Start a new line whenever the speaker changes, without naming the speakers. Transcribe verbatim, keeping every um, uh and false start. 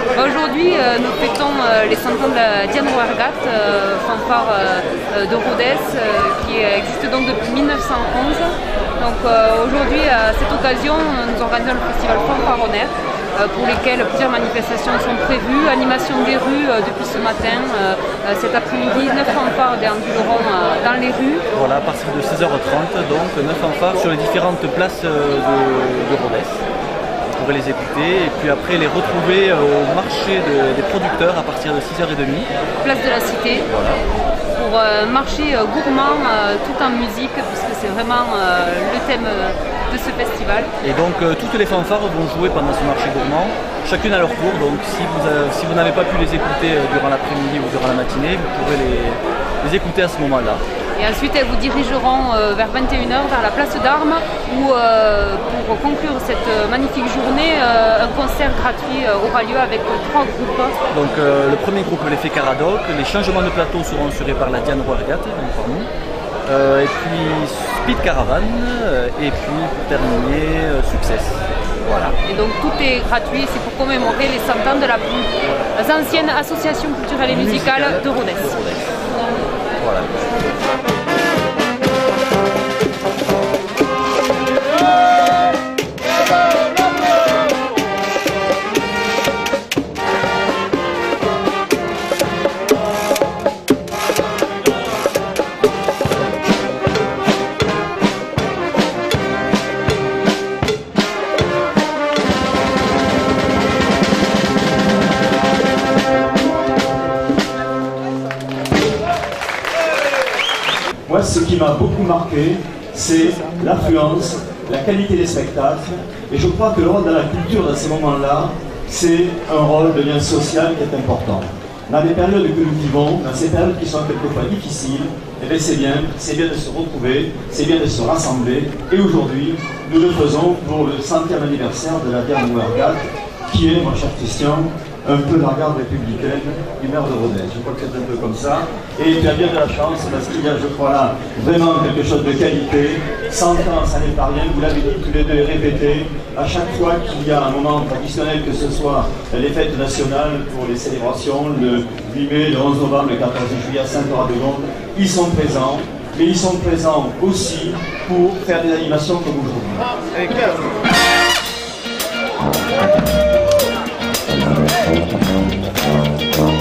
Aujourd'hui, euh, nous fêtons euh, les cent ans de la Diane Wargat, euh, fanfare euh, de Rodez, euh, qui existe donc depuis mille neuf cent onze. Donc euh, aujourd'hui, à cette occasion, nous organisons le festival fanfaronnaire, euh, pour lesquels plusieurs manifestations sont prévues, animation des rues euh, depuis ce matin, euh, cet après-midi, neuf fanfares déambuleront euh, dans les rues.
Voilà, à partir de seize heures trente, donc neuf fanfares sur les différentes places euh, de, de Rodez. Vous pourrez les écouter et puis après les retrouver au marché de, des producteurs à partir de six heures trente.
Place de la Cité, voilà. Pour un euh, marché euh, gourmand euh, tout en musique, puisque c'est vraiment euh, le thème euh, de ce festival.
Et donc euh, toutes les fanfares vont jouer pendant ce marché gourmand, chacune à leur tour, donc si vous, euh, si vous n'avez pas pu les écouter euh, durant l'après-midi ou durant la matinée, vous pourrez les, les écouter à ce moment-là.
Et ensuite, elles vous dirigeront euh, vers vingt et une heures vers la place d'Armes où, euh, pour conclure cette magnifique journée, euh, un concert gratuit euh, aura lieu avec euh, trois groupes.
Donc euh, le premier groupe, l'effet Caradoc, les changements de plateau seront assurés par la Diane Wargat, donc par nous. Euh, et puis Speed Caravan, euh, et puis pour terminer, euh, Success.
Voilà. Et donc tout est gratuit, c'est pour commémorer les cent ans de la plus ancienne association culturelle et musicale de Rodez.
Voilà.
Moi, ce qui m'a beaucoup marqué, c'est l'affluence, la qualité des spectacles. Et je crois que le rôle de la culture dans ces moments-là, c'est un rôle de lien social qui est important. Dans les périodes que nous vivons, dans ces périodes qui sont quelquefois difficiles, eh bien c'est bien, c'est bien de se retrouver, c'est bien de se rassembler. Et aujourd'hui, nous le faisons pour le centième anniversaire de la Diane Wargat, qui est, mon cher Christian, un peu la garde républicaine du maire de Rodez. Je crois que c'est un peu comme ça. Et tu as bien de la chance parce qu'il y a, je crois là, vraiment quelque chose de qualité. cent ans, ça n'est pas rien. Vous l'avez dit tous les deux et répété. À chaque fois qu'il y a un moment traditionnel, que ce soit les fêtes nationales pour les célébrations, le huit mai, le onze novembre, le quatorze juillet à Sainte-Radegonde, ils sont présents. Mais ils sont présents aussi pour faire des animations comme aujourd'hui.
Thank you.